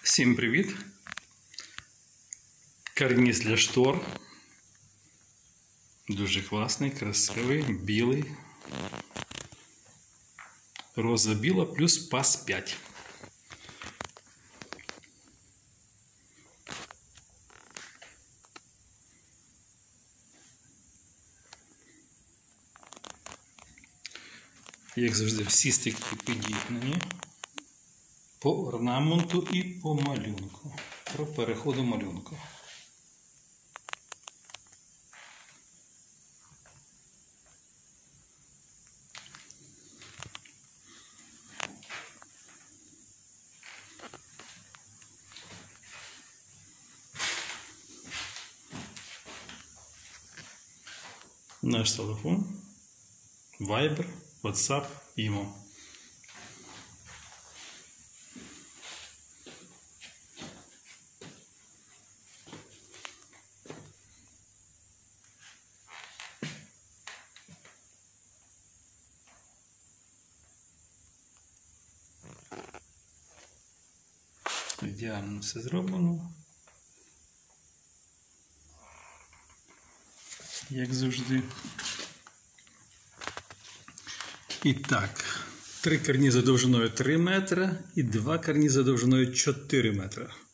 Всім привіт! Карніз для штор. Дуже класний, красивий, білий. Роза біла плюс пас 5. Як завжди, всі стики підігнані по орнаменту і по малюнку. Про переходу малюнку. Наш телефон, Viber, WhatsApp, Imo. Ідеально все зроблено. Як завжди. І так, 3 карніза довжиною 3 метри і 2 карніза довжиною 4 метри.